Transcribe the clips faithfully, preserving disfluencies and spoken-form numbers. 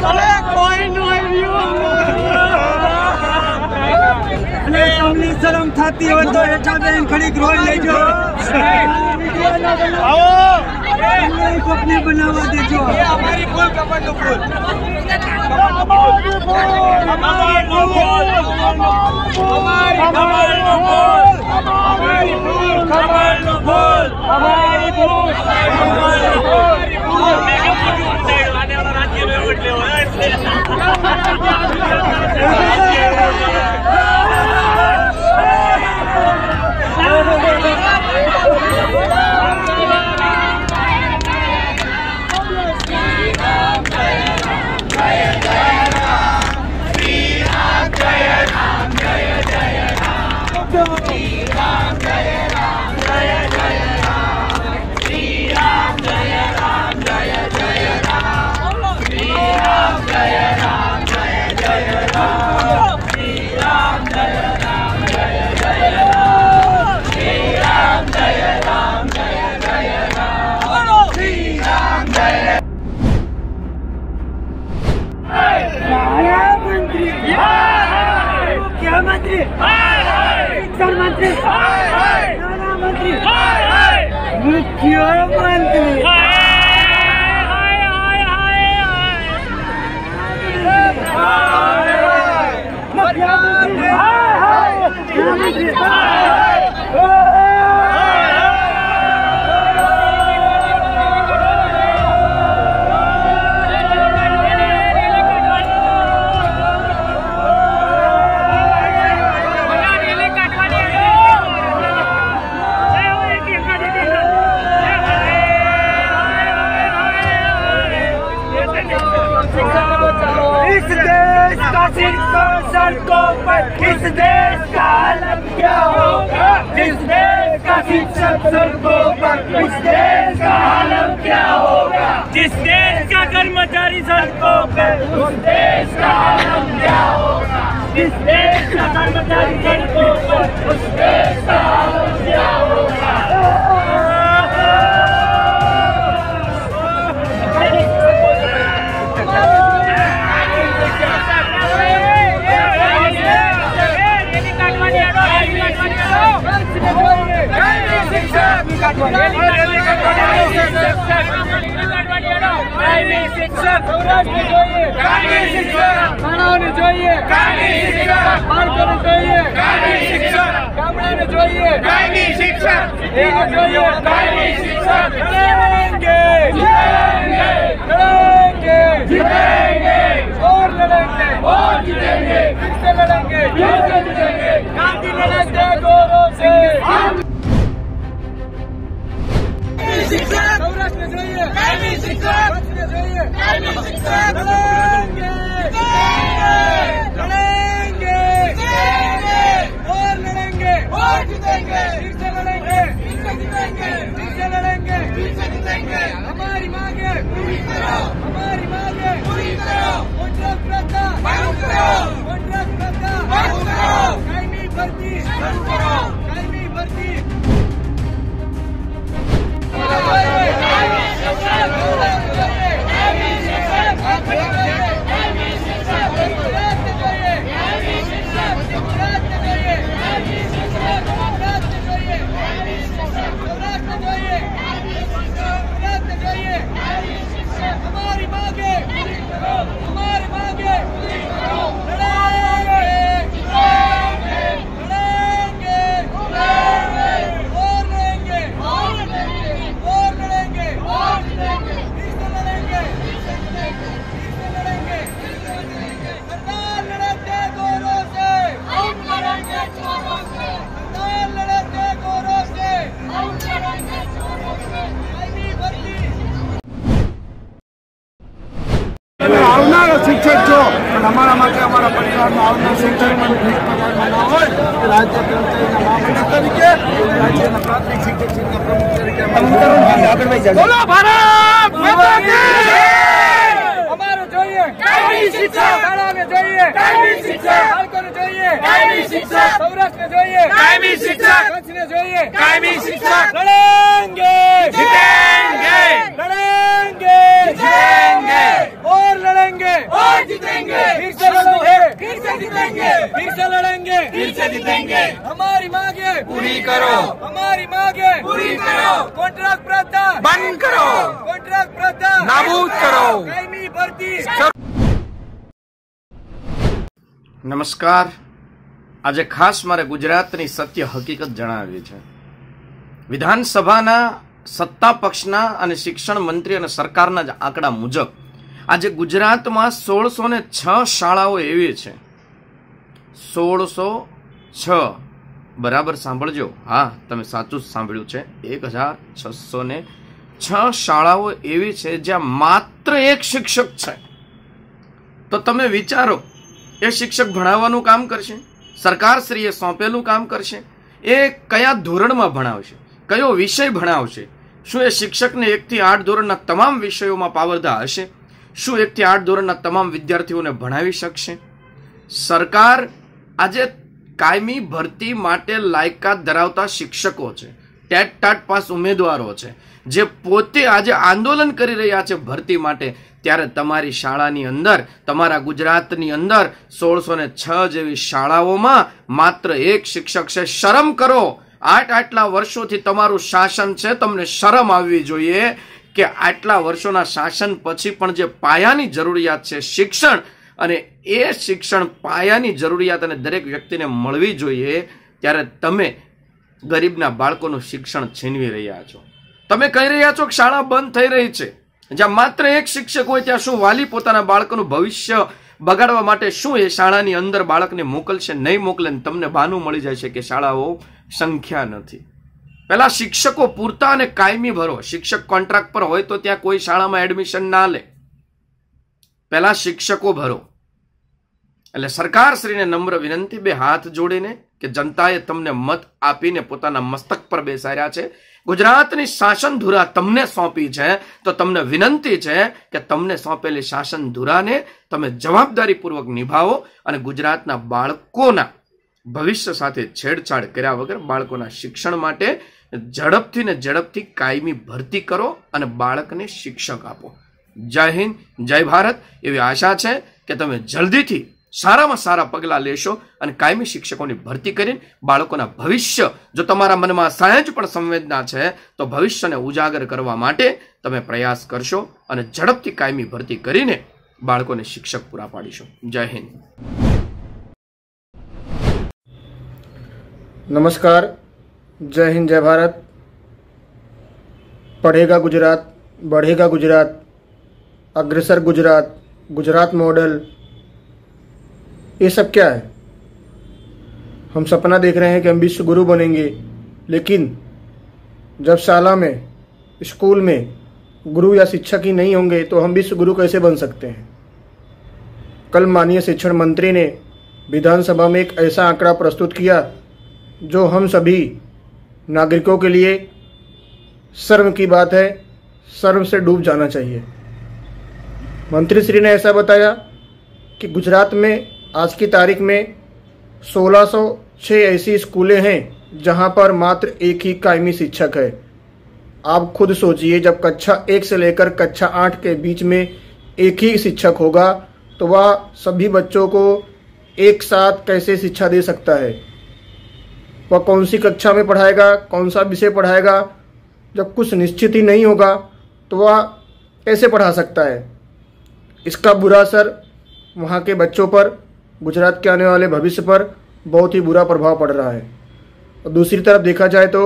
शर्म थाती हो तो हेठा बेन खड़ी रोड ले जो अपनी बनावा दे जो हमारी फूल कमल नो फूल हमारी फूल हमारी फूल हमारी कमल नो फूल हमारी फूल कमल नो फूल हमारी फूल हमारी फूल मैं क्या बोलूं साइड वाले वाला राज्य में उठ ले हो मुख्यमंत्री शिक्षा मंत्री नाना मंत्री मुख्यमंत्री मुख्यमंत्री इस देश का सड़कों पर इस देश का आलम क्या होगा जिस देश का शिक्षक सड़कों पर इस देश का आलम क्या होगा जिस देश का कर्मचारी सड़कों पर उस देश का आलम क्या होगा जिस देश का कर्मचारी सड़कों पर उस देश का आलम क्या होगा शिक्षक बनाने चाहिए शिक्षक गामड़े चाहिए शिक्षक चाहिए शिक्षक लड़ेंगे लड़ेंगे जीतेंगे और लड़ेंगे और जीतेंगे किससे लड़ेंगे जीतेंगे गांधी लड़ेंगे गौरव से शिक्षक सौराष्ट्र चाहिए शिक्षक चाहिए शिक्षक लड़ेंगे लड़ेंगे और लड़ेंगे और जीतेंगे फिर से लड़ेंगे फिर से जीतेंगे फिर से लड़ेंगे फिर से जीतेंगे हमारी मांगे पूरी करो हमारी मांगे पूरी करो कॉन्ट्रैक्ट प्रथा बंद करो कॉन्ट्रैक्ट प्रथा बंद करो कायमी भर्ती बंद करो कायमी भर्ती हमारी मांगे हमारी मांगे शिक्षक जो हमारा माटे हमारा परिवार में आवना शिक्षक राज्य तरीके राज्य प्राथमिक शिक्षक प्रमुख तरीके बोलो भारत माता की हमारा चाहिए कायमी शिक्षा में चाहिए कायमी शिक्षा चाहिए कायमी शिक्षा सौराष्ट्र में चाहिए कायमी शिक्षा कच्छ में चाहिए कायमी शिक्षा लड़ेंगे जीतेंगे लड़ेंगे जीतेंगे और लड़ेंगे से जीतेंगे, फिर से लड़ेंगे, फिर से जीतेंगे। हमारी मांगे पूरी करो, हमारी मांगे पूरी करो। कॉन्ट्रैक्ट प्रथा बंद करो, कॉन्ट्रैक्ट प्रथा नाबूद करो, कायमी भर्ती। नमस्कार, આજે ખાસ મારે ગુજરાતની સત્ય હકીકત જણાવવી છે। વિધાનસભાના સત્તા પક્ષના અને શિક્ષણ મંત્રી અને સરકારના જ આંકડા મુજબ આજે ગુજરાતમાં સોળસો ને છ શાળાઓ એવી છે, સોળસો છ, બરાબર સાંભળજો, હા તમે સાચું જ સાંભળ્યું છે, એક હજાર છસો ને છ શાળાઓ એવી છે જ્યાં માત્ર એક શિક્ષક છે। તો તમે વિચારો, એ શિક્ષક ભણાવવાનું કામ કરશે, સરકારશ્રીએ સોંપેલું કામ કરશે, એ કયા ધોરણમાં ભણાવશે, કયો વિષય ભણાવશે? શું એ શિક્ષકને એકથી આઠ ધોરણના તમામ વિષયોમાં પાવરદા હશે? શું એકથી આઠ ધોરણના તમામ વિદ્યાર્થીઓને ભણાવી શકશે? સરકાર આજે કાયમી ભરતી માટે લાયકાત ધરાવતા શિક્ષકો છે, ટેટ ટાટ પાસ ઉમેદવારો છે, જે પોતે આજે આંદોલન કરી રહ્યા છે ભરતી માટે, ત્યારે તમારી શાળાની અંદર, તમારા ગુજરાતની અંદર સોળસો ને છ જેવી શાળાઓમાં માત્ર એક શિક્ષક છે। શરમ કરો, આઠ આટલા વર્ષોથી તમારું શાસન છે, તમને શરમ આવવી જોઈએ કે આટલા વર્ષોના શાસન પછી પણ જે પાયાની જરૂરિયાત છે શિક્ષણ, અને એ શિક્ષણ પાયાની જરૂરિયાત અને દરેક વ્યક્તિને મળવી જોઈએ, ત્યારે તમે ગરીબના બાળકોનું શિક્ષણ છીનવી રહ્યા છો। તમે કહી રહ્યા છો કે શાળા બંધ થઈ રહી છે। જ્યાં માત્ર એક શિક્ષક હોય ત્યાં શું વાલી પોતાના બાળકનું ભવિષ્ય બગાડવા માટે શું એ શાળાની અંદર બાળકને મોકલશે? નહીં મોકલે। તમને બહાનું મળી જાય છે કે શાળાઓ સંખ્યા નથી। પહેલા શિક્ષકો પૂરતા અને કાયમી ભરો। શિક્ષક કોન્ટ્રાક્ટ પર હોય તો ત્યાં કોઈ શાળામાં એડમિશન ના લે, પહેલા શિક્ષકો ભરો। એટલે સરકારશ્રીને નમ્ર વિનંતી, બે હાથ જોડીને, કે જનતાએ તમને મત આપીને પોતાના મસ્તક પર બેસાડ્યા છે, ગુજરાતની શાસન ધુરા તમને સોંપી છે, તો તમને વિનંતી છે કે તમને સોંપેલી શાસન ધુરાને તમે જવાબદારીપૂર્વક નિભાવો અને ગુજરાતના બાળકોના ભવિષ્ય સાથે છેડછાડ કર્યા વગર બાળકોના શિક્ષણ માટે ઝડપથી ને ઝડપથી કાયમી ભરતી કરો અને બાળકને શિક્ષક આપો। જય હિન્દ, જય ભારત। એવી આશા છે કે તમે જલ્દીથી સારામાં સારા પગલાં લેશો અને કાયમી શિક્ષકોની ભરતી કરીને બાળકોના ભવિષ્ય, જો તમારા મનમાં સહેજ પણ સંવેદના છે તો ભવિષ્યને ઉજાગર કરવા માટે તમે પ્રયાસ કરશો અને ઝડપથી કાયમી ભરતી કરીને બાળકોને શિક્ષક પૂરા પાડીશો। જય હિન્દ। नमस्कार, जय हिंद, जय भारत। पढ़ेगा गुजरात, बढ़ेगा गुजरात, अग्रसर गुजरात, गुजरात मॉडल, ये सब क्या है? हम सपना देख रहे हैं कि हम विश्व गुरु बनेंगे, लेकिन जब शाला में, स्कूल में गुरु या शिक्षक ही नहीं होंगे तो हम विश्व गुरु कैसे बन सकते हैं? कल माननीय शिक्षण मंत्री ने विधानसभा में एक ऐसा आंकड़ा प्रस्तुत किया जो हम सभी नागरिकों के लिए शर्म की बात है, शर्म से डूब जाना चाहिए। मंत्री श्री ने ऐसा बताया कि गुजरात में आज की तारीख में सोलह सौ छः ऐसी स्कूलें हैं जहां पर मात्र एक ही कायमी शिक्षक है। आप खुद सोचिए, जब कक्षा एक से लेकर कक्षा आठ के बीच में एक ही शिक्षक होगा तो वह सभी बच्चों को एक साथ कैसे शिक्षा दे सकता है? वह कौन सी कक्षा में पढ़ाएगा, कौन सा विषय पढ़ाएगा? जब कुछ निश्चित ही नहीं होगा तो वह कैसे पढ़ा सकता है? इसका बुरा असर वहाँ के बच्चों पर, गुजरात के आने वाले भविष्य पर बहुत ही बुरा प्रभाव पड़ रहा है। और दूसरी तरफ देखा जाए तो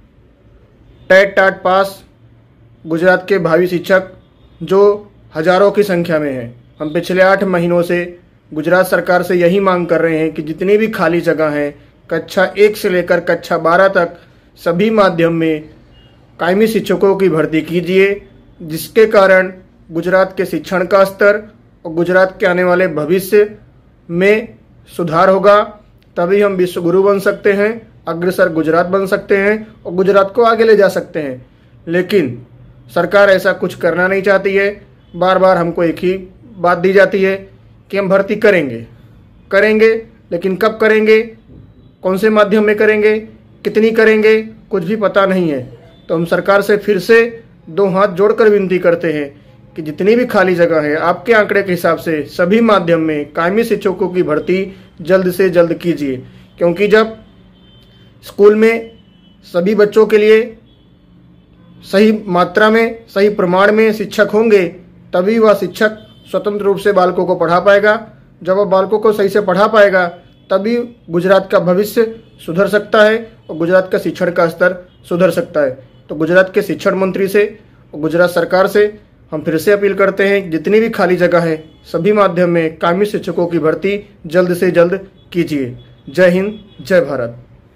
टेट टाट पास गुजरात के भावी शिक्षक जो हजारों की संख्या में हैं, हम पिछले आठ महीनों से गुजरात सरकार से यही मांग कर रहे हैं कि जितनी भी खाली जगह हैं, कक्षा एक से लेकर कक्षा बारह तक सभी माध्यम में कायमी शिक्षकों की भर्ती कीजिए, जिसके कारण गुजरात के शिक्षण का स्तर और गुजरात के आने वाले भविष्य में सुधार होगा। तभी हम विश्व गुरु बन सकते हैं, अग्रसर गुजरात बन सकते हैं और गुजरात को आगे ले जा सकते हैं। लेकिन सरकार ऐसा कुछ करना नहीं चाहती है। बार बार हमको एक ही बात दी जाती है कि हम भर्ती करेंगे करेंगे लेकिन कब करेंगे, कौन से माध्यम में करेंगे, कितनी करेंगे, कुछ भी पता नहीं है। तो हम सरकार से फिर से दो हाथ जोड़कर विनती करते हैं कि जितनी भी खाली जगह है आपके आंकड़े के हिसाब से सभी माध्यम में कायमी शिक्षकों की भर्ती जल्द से जल्द कीजिए, क्योंकि जब स्कूल में सभी बच्चों के लिए सही मात्रा में, सही प्रमाण में शिक्षक होंगे, तभी वह शिक्षक स्वतंत्र रूप से बालकों को पढ़ा पाएगा। जब वह बालकों को सही से पढ़ा पाएगा तभी गुजरात का भविष्य सुधर सकता है और गुजरात का शिक्षण का स्तर सुधर सकता है। तो गुजरात के शिक्षण मंत्री से और गुजरात सरकार से हम फिर से अपील करते हैं, जितनी भी खाली जगह है सभी माध्यम में कायमी शिक्षकों की भर्ती जल्द से जल्द कीजिए। जय हिंद, जय भारत।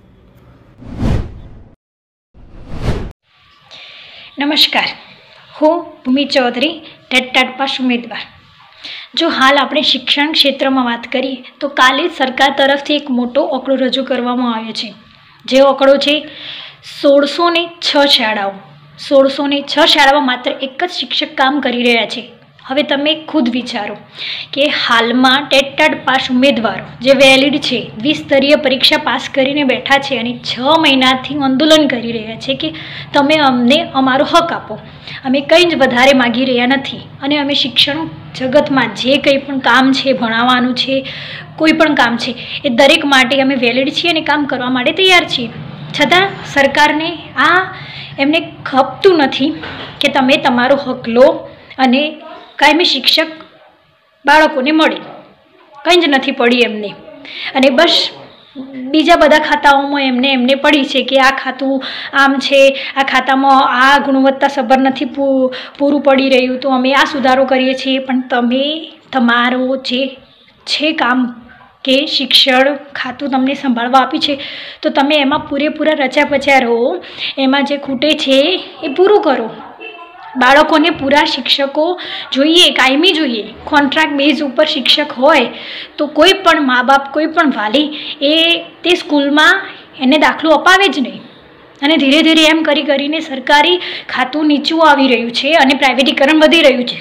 नमस्कार, હું Bhumi Chaudhari TET TAT pass ઉમેદવાર। જો હાલ આપણે શિક્ષણ ક્ષેત્રમાં વાત કરીએ તો કાલે સરકાર તરફથી એક મોટો આંકડો રજૂ કરવામાં આવ્યો છે, જે આંકડો છે સોળસો ને છ શાળાઓ સોળસો ને છ શાળામાં માત્ર એક જ શિક્ષક કામ કરી રહ્યા છે। હવે તમે ખુદ વિચારો કે હાલમાં ટેટ ટાટ પાસ ઉમેદવારો જે વેલિડ છે, દ્વિસ્તરીય પરીક્ષા પાસ કરીને બેઠા છે અને છ મહિનાથી આંદોલન કરી રહ્યા છે કે તમે અમને અમારો હક આપો, અમે કંઈ જ વધારે માગી રહ્યા નથી અને અમે શિક્ષણ જગતમાં જે કંઈ પણ કામ છે, ભણાવવાનું છે, કોઈ પણ કામ છે એ દરેક માટે અમે વેલિડ છીએ અને કામ કરવા માટે તૈયાર છીએ। છતાં સરકારને આ એમને ખપતું નથી કે તમે તમારો હક લો અને કાયમી શિક્ષક બાળકોને મળે, કંઈ જ નથી પડી એમને। અને બસ બીજા બધા ખાતાઓમાં એમને એમને પડી છે કે આ ખાતું આમ છે, આ ખાતામાં આ ગુણવત્તાસભર નથી પૂરું પડી રહ્યું તો અમે આ સુધારો કરીએ છીએ। પણ તમે તમારો જે છે કામ કે શિક્ષણ ખાતું તમને સંભાળવા આપી છે તો તમે એમાં પૂરેપૂરા રચ્યા પચ્યા રહો, એમાં જે ખૂટે છે એ પૂરું કરો। બાળકોને પૂરા શિક્ષકો જોઈએ, કાયમી જોઈએ। કોન્ટ્રાક્ટ બેઝ ઉપર શિક્ષક હોય તો કોઈ પણ મા બાપ, કોઈ પણ વાલી એ તે સ્કૂલમાં એને દાખલો અપાવે જ નહીં। અને ધીરે ધીરે એમ કરી કરીને સરકારી ખાતું નીચું આવી રહ્યું છે અને પ્રાઇવેટીકરણ વધી રહ્યું છે।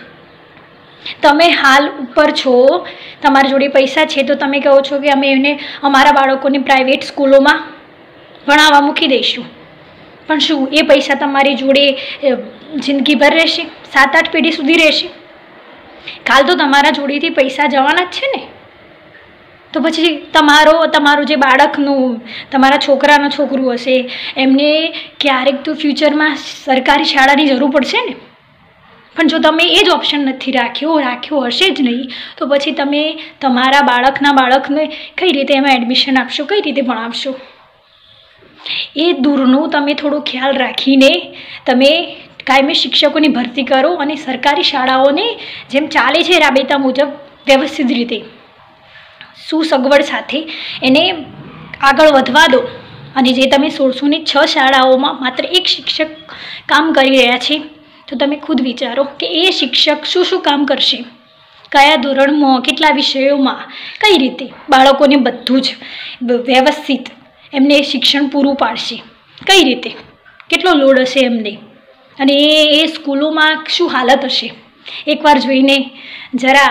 તમે હાલ ઉપર છો, તમારી જોડે પૈસા છે તો તમે કહો છો કે અમે એને અમારા બાળકોને પ્રાઇવેટ સ્કૂલોમાં ભણાવવા મૂકી દઈશું, પણ શું એ પૈસા તમારી જોડે જિંદગીભર રહેશે? સાત આઠ પેઢી સુધી રહેશે? કાલ તો તમારા જોડેથી પૈસા જવાના જ છે ને। તો પછી તમારો તમારું જે બાળકનું, તમારા છોકરાનું છોકરું હશે એમને ક્યારેક તો ફ્યુચરમાં સરકારી શાળાની જરૂર પડશે ને। પણ જો તમે એ જ ઓપ્શન નથી રાખ્યો રાખ્યો હશે જ નહીં તો પછી તમે તમારા બાળકના બાળકને કઈ રીતે એમાં એડમિશન આપશો, કઈ રીતે ભણાવશો? એ દૂરનું તમે થોડો ખ્યાલ રાખીને તમે કાયમી શિક્ષકોની ભરતી કરો અને સરકારી શાળાઓને જેમ ચાલે છે રાબેતા મુજબ વ્યવસ્થિત રીતે સુસગવડ સાથે એને આગળ વધવા દો। અને જે તમે સોળસો ને છ શાળાઓમાં માત્ર એક શિક્ષક કામ કરી રહ્યા છે તો તમે ખુદ વિચારો કે એ શિક્ષક શું શું કામ કરશે, કયા ધોરણમાં, કેટલા વિષયોમાં, કઈ રીતે બાળકોને બધું જ વ્યવસ્થિત એમને શિક્ષણ પૂરું પાડશે, કઈ રીતે, કેટલો લોડ હશે એમને અને એ સ્કૂલોમાં શું હાલત હશે, એકવાર જોઈને જરા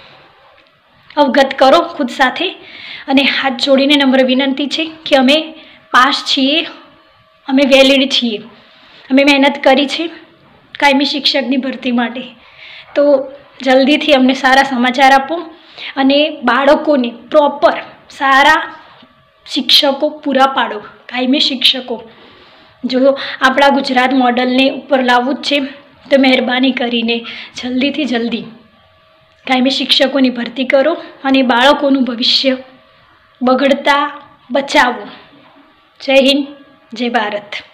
અવગત કરો ખુદ સાથે। અને હાથ જોડીને નમ્ર વિનંતી છે કે અમે પાસ છીએ, અમે વેલિડ છીએ, અમે મહેનત કરી છે કાયમી શિક્ષકની ભરતી માટે, તો જલ્દીથી અમને સારા સમાચાર આપો અને બાળકોને પ્રોપર સારા શિક્ષકો પૂરા પાડો, કાયમી શિક્ષકો। જો આપણા ગુજરાત મોડલને ઉપર લાવવું જ છે તો મહેરબાની કરીને જલ્દીથી જલ્દી કાયમી શિક્ષકોની ભરતી કરો અને બાળકોનું ભવિષ્ય બગડતા બચાવો। જય હિન્દ, જય ભારત।